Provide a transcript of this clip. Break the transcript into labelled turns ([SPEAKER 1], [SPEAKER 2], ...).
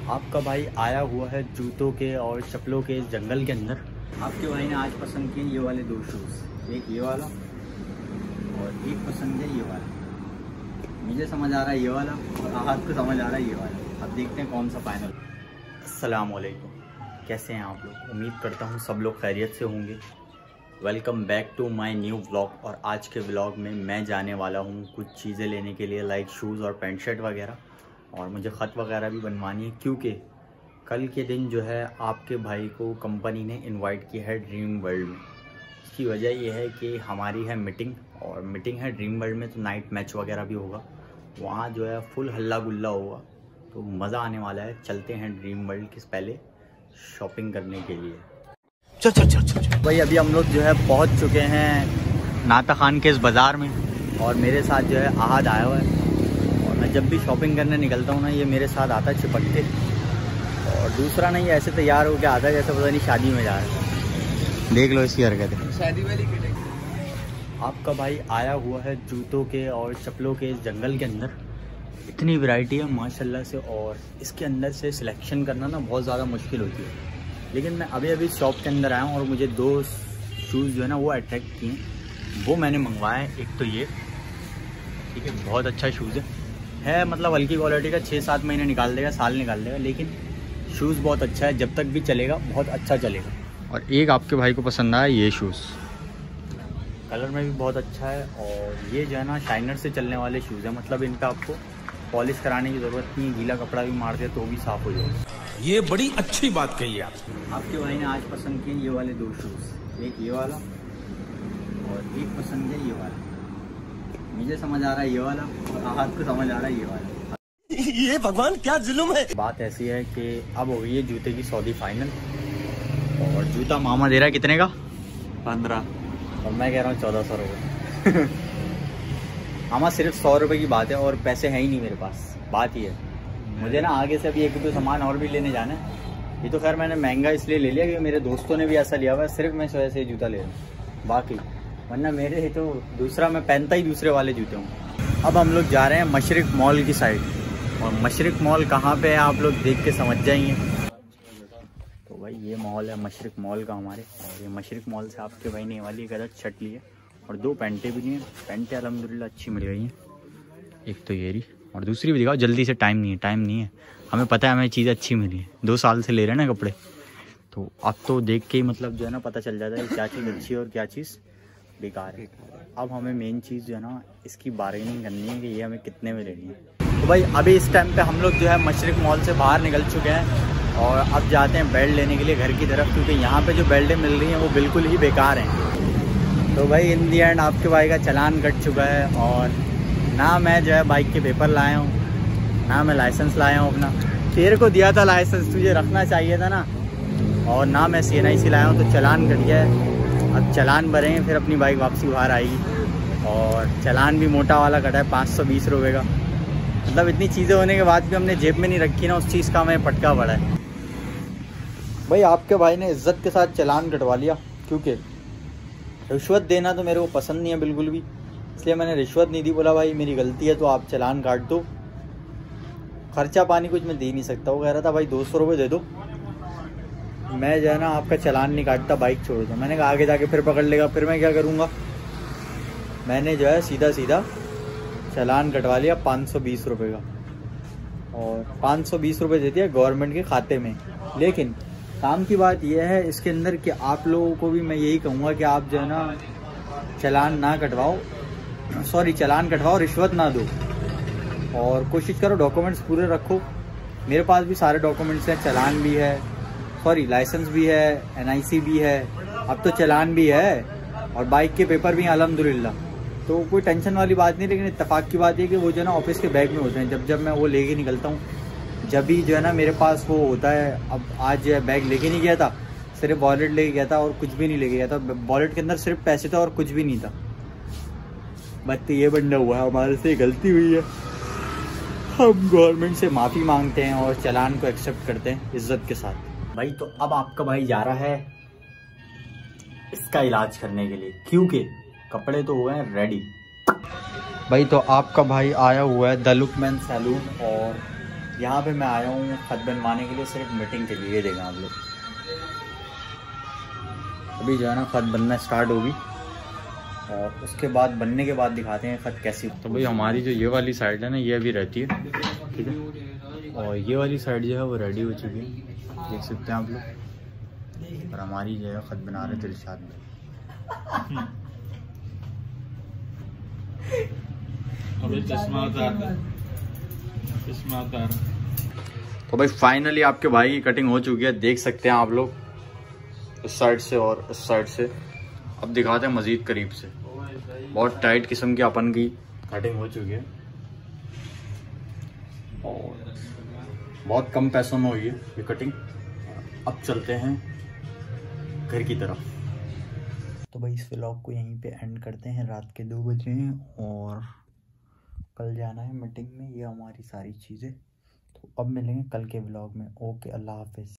[SPEAKER 1] आपका भाई आया हुआ है जूतों के और चप्पलों के इस जंगल के अंदर। आपके भाई ने आज पसंद किए ये वाले दो शूज़, एक ये वाला और एक पसंद है ये वाला। मुझे समझ आ रहा है ये वाला और आहत को समझ आ रहा है ये वाला। अब देखते हैं कौन सा फाइनल। अस्सलाम वालेकुम, कैसे हैं आप लोग? उम्मीद करता हूँ सब लोग खैरियत से होंगे। Welcome back to my new vlog. और आज के व्लॉग में मैं जाने वाला हूँ कुछ चीज़ें लेने के लिए, लाइक शूज़ और पैंट शर्ट वगैरह, और मुझे ख़त वगैरह भी बनवानी है क्योंकि कल के दिन जो है आपके भाई को कंपनी ने इनवाइट किया है ड्रीम वर्ल्ड में। इसकी वजह यह है कि हमारी है मीटिंग, और मीटिंग है ड्रीम वर्ल्ड में तो नाइट मैच वगैरह भी होगा। वहाँ जो है फुल हल्ला गुल्ला होगा, तो मज़ा आने वाला है। चलते हैं ड्रीम वर्ल्ड के पहले शॉपिंग करने के लिए। चल भाई, अभी हम लोग जो है पहुँच चुके हैं नाता खान के इस बाज़ार में, और मेरे साथ जो है आहद आया हुआ है। और मैं जब भी शॉपिंग करने निकलता हूँ ना, ये मेरे साथ आता है चिपक के, और दूसरा नहीं ऐसे तैयार होकर आता है जैसे पता नहीं शादी में जा रहा है। देख लो इसकी हरकत, शादी वाली। आपका भाई आया हुआ है जूतों के और चप्पलों के इस जंगल के अंदर। इतनी वैरायटी है माशाल्लाह से, और इसके अंदर से सिलेक्शन करना ना बहुत ज़्यादा मुश्किल होती है। लेकिन मैं अभी शॉप के अंदर आया हूँ और मुझे दो शूज़ जो है ना वो अट्रैक्ट किए, वो मैंने मंगवाया है। एक तो ये, ठीक है, बहुत अच्छा शूज़ है मतलब हल्की क्वालिटी का, 6-7 महीने निकाल देगा, साल निकाल देगा, लेकिन शूज़ बहुत अच्छा है, जब तक भी चलेगा बहुत अच्छा चलेगा। और एक आपके भाई को पसंद आया ये शूज़, कलर में भी बहुत अच्छा है। और ये जो है ना शाइनर से चलने वाले शूज़ है, मतलब इनका आपको पॉलिश कराने की ज़रूरत नहीं है, गीला कपड़ा भी मार दे तो भी साफ़ हो जाएगा।
[SPEAKER 2] ये बड़ी अच्छी बात कही है
[SPEAKER 1] आपके भाई ने आज पसंद किए ये वाले दो शूज़, एक ये वाला और एक पसंद है ये वाला। मुझे समझ आ रहा है ये वाला और आहत को समझ आ रहा है ये वाला।
[SPEAKER 2] ये भगवान क्या जुल्म है।
[SPEAKER 1] बात ऐसी है कि अब हो गई है जूते की सौदी फाइनल, और जूता मामा दे रहा है कितने का? 15, और मैं कह रहा हूँ 1400 रुपये। मामा सिर्फ 100 रुपये की बात है, और पैसे हैं ही नहीं मेरे पास। बात ही है मुझे ना आगे से अभी 1-2 सामान और भी लेने जाना है। ये तो खैर मैंने महंगा इसलिए ले लिया कि मेरे दोस्तों ने भी ऐसा लिया हुआ है, सिर्फ मैं वैसे जूता ले रहा हूँ, बाकी वरना मेरे तो दूसरा मैं पहनता ही दूसरे वाले जूते हूँ। अब हम लोग जा रहे हैं मशरिक मॉल की साइड, और मशरिक मॉल कहाँ पे है आप लोग देख के समझ जाएंगे। तो भाई ये मॉल है मशरिक मॉल का हमारे, और ये मशरिक मॉल से आपके भाई ने वाली एक अदद शर्ट ली है और 2 पैंटें भी ली हैं। पैंटें अल्हम्दुलिल्लाह अच्छी मिल गई हैं, एक तो ये रही और दूसरी भी दिखाओ जल्दी से। टाइम नहीं है, हमें पता है हमें चीज़ अच्छी मिली है, 2 साल से ले रहे हैं ना कपड़े, तो अब तो देख के ही मतलब जो है ना पता चल जाता है क्या चीज़ अच्छी है और क्या चीज़ बेकार है। अब हमें मेन चीज़ जो है ना इसकी बार्गेनिंग करनी है कि ये हमें कितने में लेनी है। तो भाई अभी इस टाइम पे हम लोग जो है मशरिक मॉल से बाहर निकल चुके हैं, और अब जाते हैं बेल्ट लेने के लिए घर की तरफ, क्योंकि यहाँ पे जो बेल्टें मिल रही हैं वो बिल्कुल ही बेकार हैं। तो भाई इन दी एंड आपके भाई का चालान कट चुका है, और ना मैं जो है बाइक के पेपर लाया हूँ, ना मैं लाइसेंस लाया हूँ अपना। तेरे को दिया था लाइसेंस, तुझे रखना चाहिए था ना, और ना मैं CNIC लाया हूँ, तो चालान कट गया है। अब चालान भरें फिर अपनी बाइक वापसी बाहर आएगी, और चालान भी मोटा वाला कटा है 520 रुपये का। मतलब इतनी चीज़ें होने के बाद भी हमने जेब में नहीं रखी ना, उस चीज़ का हमें पटका पड़ा है। भाई आपके भाई ने इज्जत के साथ चालान कटवा लिया, क्योंकि रिश्वत देना तो मेरे को पसंद नहीं है बिल्कुल भी, इसलिए मैंने रिश्वत नहीं दी। बोला भाई मेरी गलती है तो आप चालान काट दो, खर्चा पानी कुछ मैं दे नहीं सकता। वो कह रहा था भाई 200 रुपये दे दो, मैं जो है ना आपका चालान नहीं काटता, बाइक छोड़ दो। मैंने कहा आगे जाके फिर पकड़ लेगा, फिर मैं क्या करूँगा। मैंने जो है सीधा चालान कटवा लिया 520 रुपये का, और 520 रुपये दे दिया गवर्नमेंट के खाते में। लेकिन काम की बात यह है इसके अंदर कि आप लोगों को भी मैं यही कहूँगा कि आप जो है ना चालान ना कटवाओ, चालान कटवाओ, रिश्वत ना दो, और कोशिश करो डॉक्यूमेंट्स पूरे रखो। मेरे पास भी सारे डॉक्यूमेंट्स हैं, चालान भी है, लाइसेंस भी है, NIC भी है, अब तो चालान भी है, और बाइक के पेपर भी हैं अल्हम्दुलिल्लाह। तो कोई टेंशन वाली बात नहीं। लेकिन इत्तेफाक की बात है कि वो जो है ना ऑफिस के बैग में होते हैं, जब मैं वो लेके निकलता हूँ, जब भी जो है ना मेरे पास वो होता है। अब आज जो है बैग लेके नहीं गया था, सिर्फ वॉलेट लेके गया था और कुछ भी नहीं लेके गया था। वॉलेट के अंदर सिर्फ पैसे थे और कुछ भी नहीं था। बट ये बंदा हुआ है, हमारे से गलती हुई है, हम गवर्नमेंट से माफ़ी मांगते हैं और चालान को एक्सेप्ट करते हैं इज्जत के साथ। भाई तो अब आपका भाई जा रहा है इसका इलाज करने के लिए, क्योंकि कपड़े तो हुए हैं रेडी। भाई तो आपका भाई आया हुआ है द लुकमैन सैलून, और यहाँ पे मैं आया हूँ खत बनवाने के लिए, सिर्फ मीटिंग के लिए। ये देखें आप लोग, अभी जो है ना खत बनना स्टार्ट होगी और उसके बाद बनने के बाद दिखाते हैं खत कैसी। तो भाई हमारी जो ये वाली साइड है ना ये अभी रहती है, ठीक है, और ये वाली साइड जो है वो रेडी हो चुकी है, देख सकते हैं आप लोग। और हमारी जो है खत बना रहे दिलशाद में।
[SPEAKER 3] अबे चश्मा उतार, चश्मा उतार।
[SPEAKER 1] तो भाई फाइनली आपके भाई की कटिंग हो चुकी है, देख सकते हैं आप लोग, इस साइड से और इस साइड से। अब दिखाते हैं मजीद करीब से। बहुत टाइट किस्म की अपन की कटिंग हो चुकी है और बहुत कम पैसों में हुई है ये कटिंग। अब चलते हैं घर की तरफ। तो भाई इस व्लॉग को यहीं पे एंड करते हैं, रात के 2 बजे हैं और कल जाना है मीटिंग में। ये हमारी सारी चीज़ें, तो अब मिलेंगे कल के व्लॉग में। ओके, अल्लाह हाफिज़।